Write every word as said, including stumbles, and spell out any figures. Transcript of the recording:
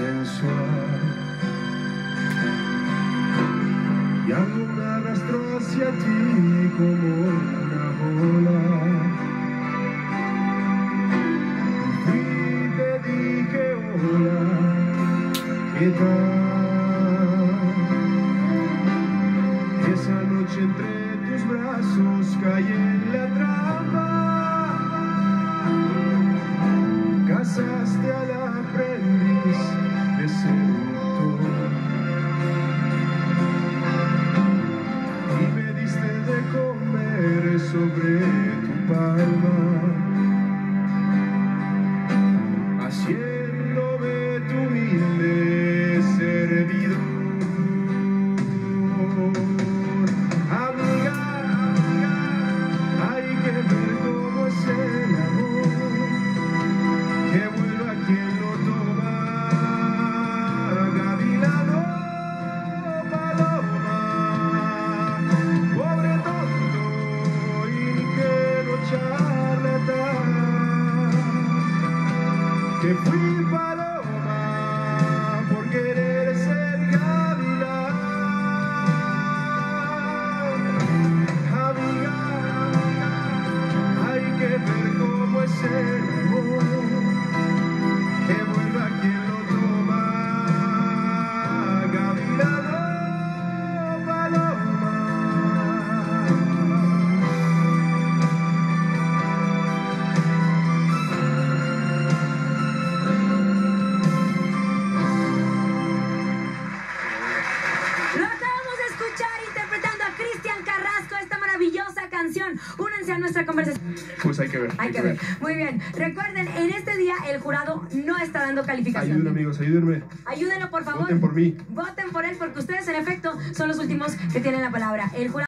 sensual. Y aún me arrastró hacia ti como una ola. Y te dije hola, ¿qué tal? Esa noche entre tus brazos caí en la trampa. Casaste al aprendiz de seductor y me diste de comer sobre tu palma, haciéndome tu humilde servidor. Amiga, amiga, hay que ver cómo es el amor, que vuelva quien lo toma. Gavilano, paloma, pobre tonto y que no charlatán, que fui paloma por querer ser gavilán. Amiga, hay que ver cómo es el amor, que vuelva quien lo toma. Gavilano, paloma. Lo acabamos de escuchar interpretando a Cristian Carrasco esta maravillosa canción. Únanse a nuestra conversación. Pues hay que ver. Hay que ver. Muy bien. Recuerden, en este día el jurado no está dando calificación. Ayuden, amigos, ayúdenme. Ayúdenlo, por favor. Voten por mí. Voten por él porque ustedes, en efecto, son los últimos que tienen la palabra. El jurado